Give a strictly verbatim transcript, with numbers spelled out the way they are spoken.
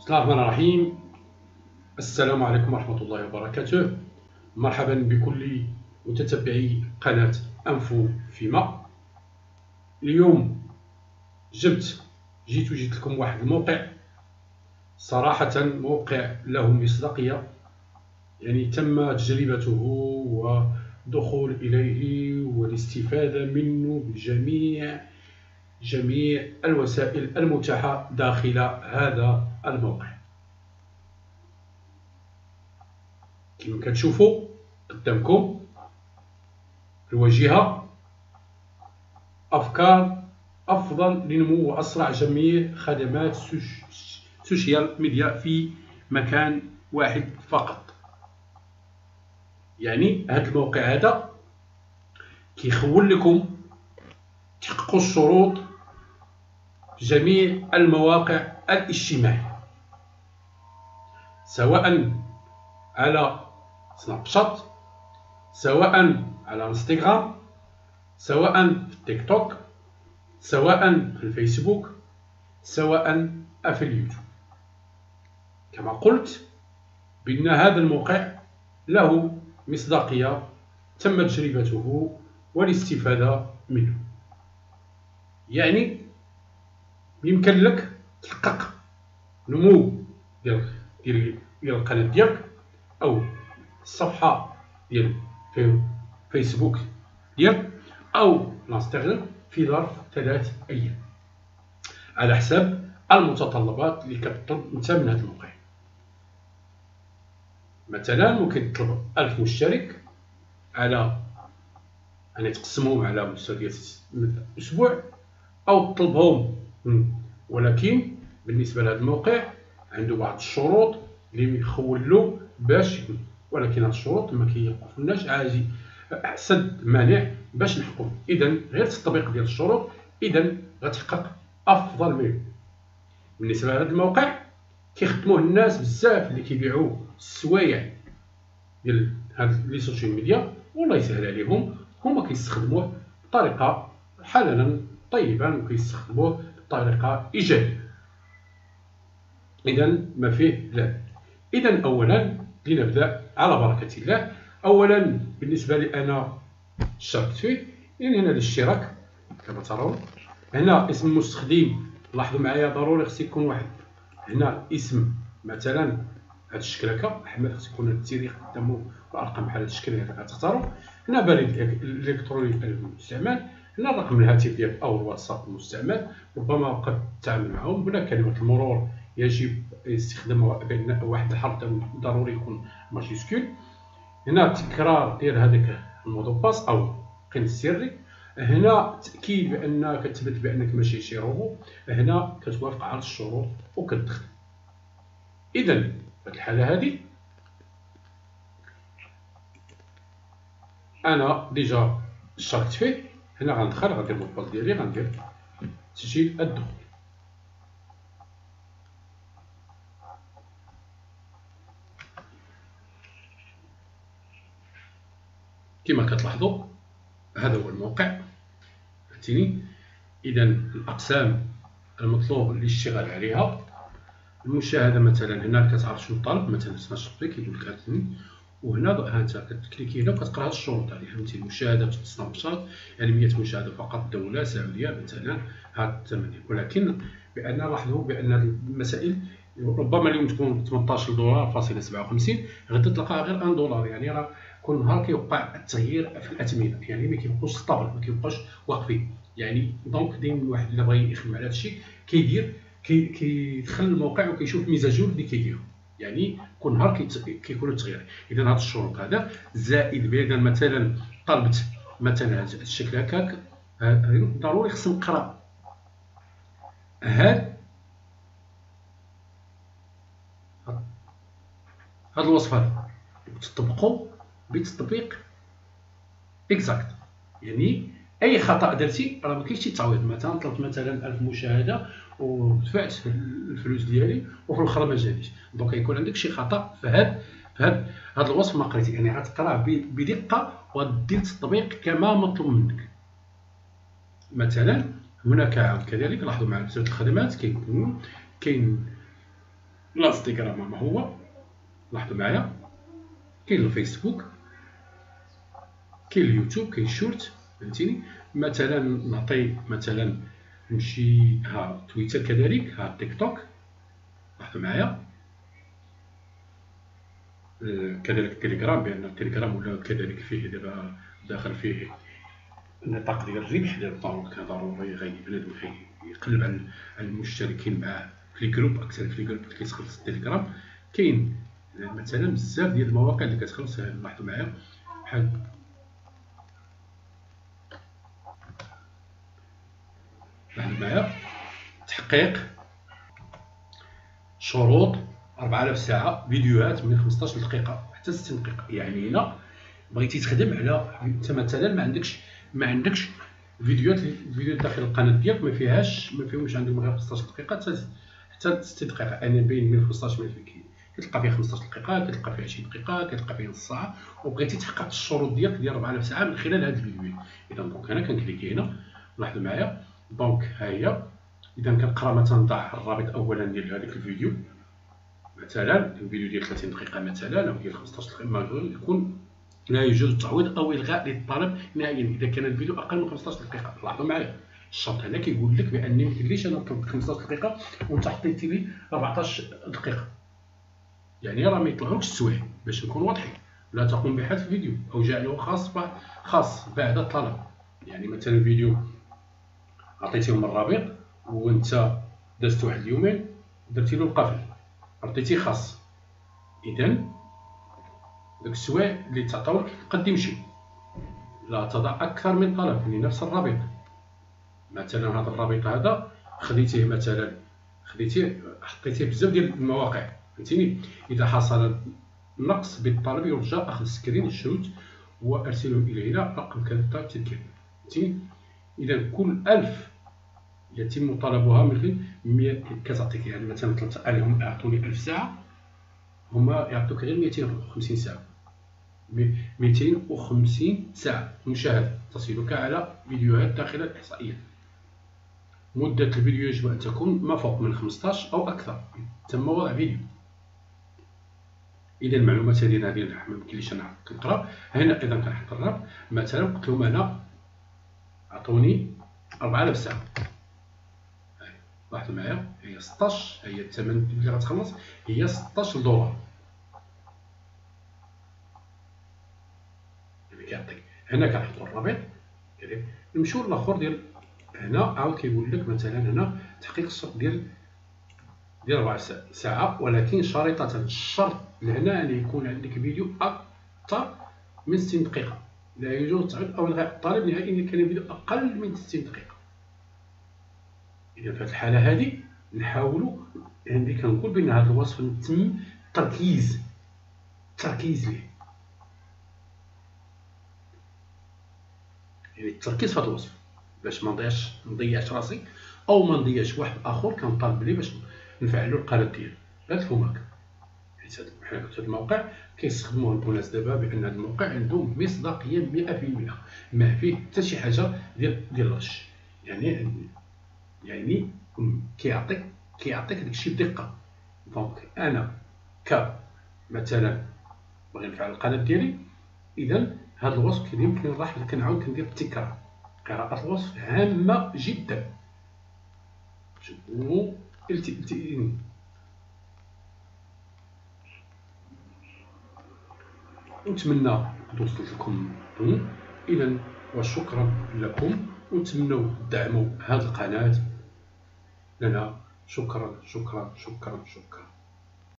بسم الله الرحمن الرحيم. السلام عليكم ورحمة الله وبركاته. مرحبا بكل متتبعي قناة أنفو فيما. اليوم جبت جيت وجدت لكم واحد الموقع، صراحة موقع له مصداقية، يعني تم تجربته والدخول إليه والاستفادة منه بجميع جميع الوسائل المتاحة داخل هذا الموقع. كما كتشوفوا قدامكم في الواجهة أفكار أفضل لنمو وأسرع جميع خدمات سوشيال ميديا في مكان واحد فقط. يعني هذا الموقع هذا كيخول لكم تحققوا الشروط في جميع المواقع الاجتماعية، سواء على سناب شات، سواء على انستغرام، سواء في التيك توك، سواء في الفيسبوك، سواء في اليوتيوب. كما قلت بأن هذا الموقع له مصداقية، تم تجربته والاستفادة منه. يعني يمكن لك تحقق نمو ديال ديال ديال القناة ديالك أو الصفحة ديال في فيسبوك ديالك أو الانستغرام في ظرف ثلاث أيام على حساب المتطلبات اللي كتطلب انت من هذا الموقع. مثلا ممكن تطلب ألف مشترك على يعني تقسمهم على مستوى أسبوع، أو تطلبهم، ولكن بالنسبة لهذا الموقع عنده بعض الشروط اللي يخول له باش يكون، ولكن هاد الشروط ما كيوقفناش عاجي سد مانع باش نحققوا. اذا غير التطبيق ديال الشروط اذا غتحقق افضل منه. بالنسبه لهذا الموقع كيخدموه الناس بزاف اللي كيبيعوا السوايع ديال هاد لي سوشيال ميديا، والله يسهل عليهم، هما كيستخدموه بطريقه حلالا طيبا وكيستخدموه بطريقه ايجابيه. اذا ما فيه لا. اذا اولا لنبدا على بركه الله. اولا بالنسبه لي انا اشتركت فيه، يعني هنا الاشتراك كما ترون، هنا اسم المستخدم، لاحظوا معايا ضروري خص يكون واحد هنا اسم، مثلا هذا الشكل هكا احمد، خص يكون التاريخ قدامه والارقام بحال هذا الشكل هكا غتختاروا. هنا بريد الالكتروني المستعمل، هنا الرقم الهاتف ديالك او الواتساب المستعمل، ربما قد تتعامل معهم. هنا كلمه المرور يجب استخدامها بين واحد الحرف ضروري يكون ماجيسكول. هنا تكرار ديال هذاك المودو باس او القن السري. هنا تاكيد بان كتثبت بانك ماشي شي روبو. هنا كتوافق على الشروط وكتدخل. اذا في الحاله هذه انا ديجا اشتركت فيه. هنا غندخل، غندير المود باس ديالي، غندير تسجيل الدخول. كما كتلاحظوا هذا هو الموقع، فهمتيني. اذا الاقسام المطلوب الاشتغال عليها، المشاهده مثلا هنا كتعرف شنو طالب، مثلا سماش شوبي كيقول لك هاتني، وهنا ها انت كتكليكي هنا وكتقرا هاد الشروط هذه، فهمتي. المشاهده في سناب شات يعني مية مشاهده فقط، دوله سعوديه مثلا هاد الثمانيه. ولكن بان لاحظوا بان هذه المسائل ربما اليوم تكون ثمنطاش دولار فاصلة سبعة وخمسين، غدا تلقاها غير واحد دولار. يعني راه كل نهار كيوقع التغيير في الاثمنه، يعني ما كيبقوش ستابل، ما كيبقاوش واقفين. يعني دونك دايما الواحد الا بغى يخدم على هذا الشيء كيدير كي كيدخل الموقع وكيشوف ميزاجور اللي كيديروا، يعني كل نهار كيكون التغيير. اذا هاد الشروط هذا زائد بان مثلا طلبت مثلا هذا الشكل هكاك، ضروري خصني نقرا هاد هاد الوصف هذا وتطبقوا بتطبيق اكزاكت. يعني اي خطا درتي راه ما كاينش شي تعويض. مثلا طلبت مثلا ألف مشاهده ودفعت الفلوس ديالي وفي الاخر ما جانيش، دونك يكون عندك شي خطا في هذا في هذا هذا الوصف ما قريتي. يعني غتقراه بدقه وغادير التطبيق كما مطلوب منك. مثلا هناك كذلك لاحظوا معنا بزاف الخدمات، كاين كاين الانستغرام ما هو، لاحظوا معايا، كاين الفيسبوك، كاين اليوتيوب، كاين الشورت، فهمتيني. مثلا نعطي مثلا نمشي ها تويتر كذلك، ها تيك توك، لاحظوا معايا. آه، كذلك التليجرام، بان التليجرام ولا كذلك فيه دابا داخل فيه النطاق ديال الربح ديال الضروري، كان ضروري غادي بنادم يقلب على المشتركين معاه في لي جروب، اكثر في لي جروب اللي كيتخلص التليجرام. كاين مثلا بزاف ديال المواقع اللي كتخلص، لاحظوا معايا بحال لاحظوا معايا تحقيق شروط أربعة آلاف ساعه فيديوهات من خمسطاش دقيقه حتى ستين دقيقه. يعني هنا بغيتي تخدم على، انت مثلا ما عندكش ما عندكش فيديوهات الفيديوهات داخل القناه ديالك ما فيهاش ما فيهمش عندهم غير خمسطاش دقيقه حتى حتى ستين دقيقه. انا بين من خمسطاش من كتلقى فيها خمسطاش دقيقه، كتلقى فيها عشرين دقيقه، كتلقى فيها نص ساعه، وبغيتي تحقق الشروط ديالك ديال أربعة آلاف ساعه من خلال هاد الفيديوهات. اذا دونك انا كنكليكي هنا، لاحظوا معايا دونك ها هي. اذا كنقرا مثلا نضع الرابط اولا ديال هذاك الفيديو، مثلا الفيديو ديال ثلاثين دقيقه مثلا او ديال خمسطاش دقيقه، يكون لا يوجد تعويض او الغاء للطلب نهائيا اذا كان الفيديو اقل من خمسطاش دقيقه. لاحظوا معايا الشرط هنا كيقول لك بان ما يمكنليش انا نطلب خمسطاش دقيقه وانت حطيتي لي أربعطاش دقيقه، يعني راه ما يطلعوكش السوايع. باش نكون واضحين، لا تقوم بحذف فيديو او جعله خاص خاص بعد الطلب. يعني مثلا فيديو عطيتيهم الرابط وانت دازت واحد اليومين درتي له القفل، عطيتي خاص، اذا داك السوايع اللي تعطاوك قد يمشي. لا تضع اكثر من طلب لنفس الرابط. مثلا هذا الرابط هذا خديتيه مثلا خديتيه حطيتيه بزاف ديال المواقع، فهمتيني. اذا حصل نقص بالطلب يرجى اخذ سكرين شوت وارسله الينا رقم كذا تذكير، فهمتيني. اذا كل ألف يتم طلبها مثل مية كتعطيك، يعني مثلا ثلاثة آلاف اعطوني ألف ساعه، هما يعطوك غير مئتين وخمسين ساعه. مئتين وخمسين ساعه مشاهده تصلك على فيديوهات داخل الاحصائيات. مده الفيديو يجب ان تكون ما فوق من خمسطاش او اكثر تم وضع فيديو. اذا المعلومات هذه هذه ما يمكنليش انا نقرا هنا. اذا كنحط الرابط مثلا قلت لهم انا اعطوني أربعة آلاف ساعه، لاحظوا معايا هي ستطاش، هي الثمن اللي غتخلص هي ستطاش دولار. يعني كيعطيك هنا كنحطوا الرابط كذلك. نمشيو للاخر ديال هنا، عاود كيقول لك مثلا هنا تحقيق الشرط ديال ديال أربع ساعة، ولكن شريطة. الشرط لهنا أن يكون عندك فيديو أكثر من ستين دقيقة، لا يوجد تعويض أو إلغاء الطلب نهائيا إذا كان الفيديو أقل من ستين دقيقة. إذا في هذه الحالة هذه نحاولوا، عندي كنقول بأن هذا الوصف تم التركيز التركيز ليه، يعني التركيز في هذا الوصف باش ما نضيعش نضيعش راسي أو ما نضيعش واحد آخر كان طالب لي باش نفعلوا القناة ديالي. لا تفهموا هكا، حيت حنا في هذا الموقع كيستخدموه الناس دابا بان هذا الموقع عنده مصداقيه مئة في المئة، ما فيه حتى شي حاجه ديال ديال الغش. يعني يعني كيعطيك كيعطيك داكشي بدقه. دونك انا ك مثلا باغي نفعل القناه ديالي، اذا هذا الوصف يمكن راح كنعاود كندير التكرار. قراءه الوصف هامه جدا. و ونتمنى قد وصلت لكم. اذا وشكرا لكم، ونتمنوا تدعموا هذه القناه لنا. شكرا شكرا شكرا شكرا.